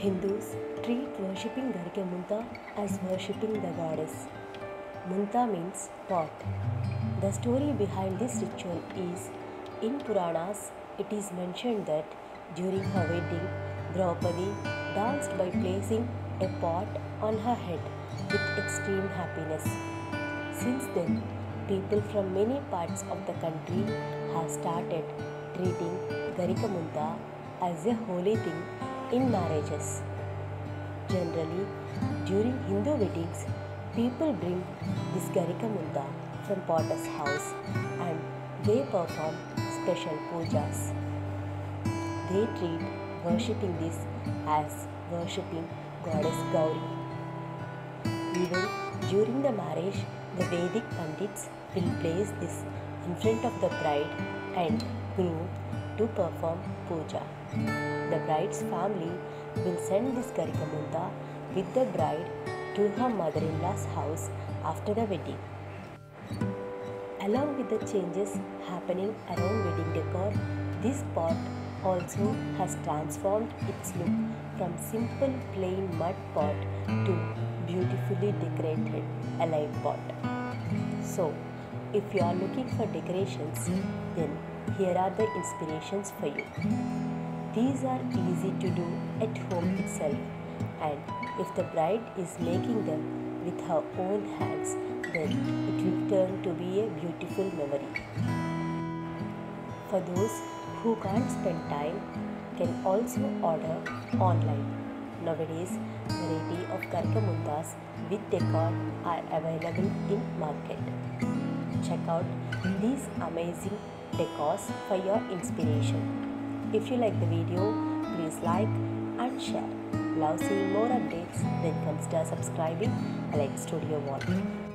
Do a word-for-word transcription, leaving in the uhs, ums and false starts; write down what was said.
Hindus treat worshipping Garika Munta as worshipping the goddess. Munta means pot. The story behind this ritual is in Puranas, it is mentioned that during her wedding, Draupadi danced by placing a pot on her head with extreme happiness. Since then, people from many parts of the country have started treating Garika Munta as a holy thing in marriages. Generally, during Hindu weddings, people bring this Garika Munta from potter's house and they perform special pujas. They treat worshipping this as worshipping goddess Gauri. Even during the marriage, the Vedic Pandits will place this in front of the bride and groom to perform puja. The bride's family will send this Garika Munta with the bride to her mother-in-law's house after the wedding. Along with the changes happening around wedding decor, this pot also has transformed its look from simple plain mud pot to beautifully decorated alive pot. So, if you are looking for decorations, then here are the inspirations for you. These are easy to do at home itself, and if the bride is making them with her own hands, then it will turn to be a beautiful memory. For those who can't spend time, can also order online. Nowadays, variety of Garika Muntas with decor are available in market. Check out these amazing decors for your inspiration. If you like the video, please like and share. Love seeing more updates? Then consider subscribing Allied Studio One.